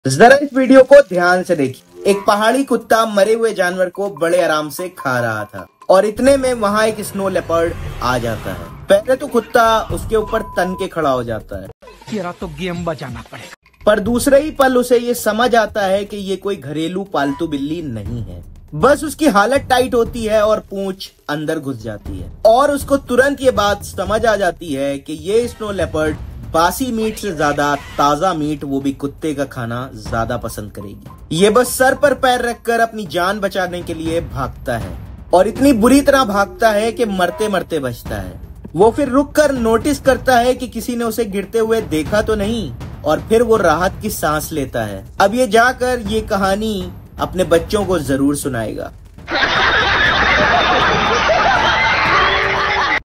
जरा इस वीडियो को ध्यान से देखिए। एक पहाड़ी कुत्ता मरे हुए जानवर को बड़े आराम से खा रहा था और इतने में वहाँ एक स्नो लेपर्ड आ जाता है। पहले तो कुत्ता उसके ऊपर तन के खड़ा हो जाता है, तेरा तो गेम बजाना पड़ेगा। पर दूसरे ही पल उसे ये समझ आता है कि ये कोई घरेलू पालतू बिल्ली नहीं है। बस उसकी हालत टाइट होती है और पूंछ अंदर घुस जाती है और उसको तुरंत ये बात समझ आ जाती है कि ये स्नो लेपर्ड बासी मीट से ज्यादा ताजा मीट, वो भी कुत्ते का खाना ज्यादा पसंद करेगी। ये बस सर पर पैर रखकर अपनी जान बचाने के लिए भागता है और इतनी बुरी तरह भागता है कि मरते मरते बचता है। वो फिर रुककर नोटिस करता है कि किसी ने उसे गिरते हुए देखा तो नहीं और फिर वो राहत की सांस लेता है। अब ये जाकर ये कहानी अपने बच्चों को जरूर सुनाएगा।